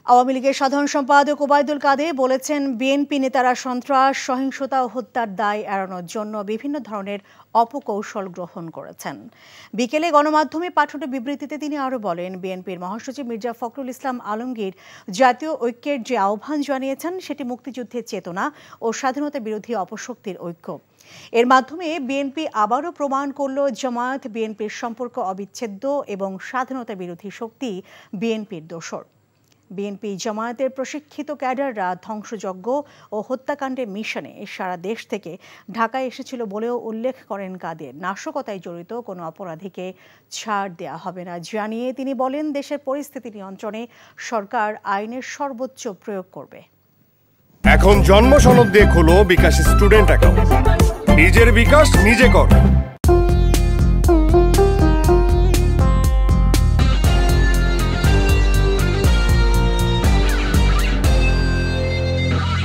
আওয়ামী লীগের সাধারণ সম্পাদক ওবায়দুল কাদের বলেছেন, বিএনপি নেতারা সন্ত্রাস, সহিংসতা ও হত্যার দায় এড়ানোর জন্য বিভিন্ন ধরনের অপকৌশল গ্রহণ করেছেন। বিকেলে গণমাধ্যমে পাঠানো বিবৃতিতে তিনি আরও বলেন, বিএনপির মহাসচিব মির্জা ফখরুল ইসলাম আলমগীর জাতীয় ঐক্যের যে আহ্বান জানিয়েছেন সেটি মুক্তিযুদ্ধের চেতনা ও স্বাধীনতা বিরোধী অপশক্তির ঐক্য। এর মাধ্যমে বিএনপি আবারও প্রমাণ করল জামায়াত বিএনপির সম্পর্ক অবিচ্ছেদ্য এবং স্বাধীনতা বিরোধী শক্তি বিএনপির দোসর। বিএনপি জামায়াতের প্রশিক্ষিত ক্যাডাররা ধ্বংসযজ্ঞ ও হত্যাকাণ্ডের মিশনে সারা দেশ থেকে ঢাকায় এসেছিল বলেও উল্লেখ করেন কাদের। নাশকতায় জড়িত কোনো অপরাধীকে ছাড় দেয়া হবে না জানিয়ে তিনি বলেন, দেশের পরিস্থিতি নিয়ন্ত্রণে সরকার আইনের সর্বোচ্চ প্রয়োগ করবে। এখন জন্ম সনদ দিয়ে খোলো বিকাশ স্টুডেন্ট অ্যাকাউন্ট। নিজের বিকাশ নিজে কর।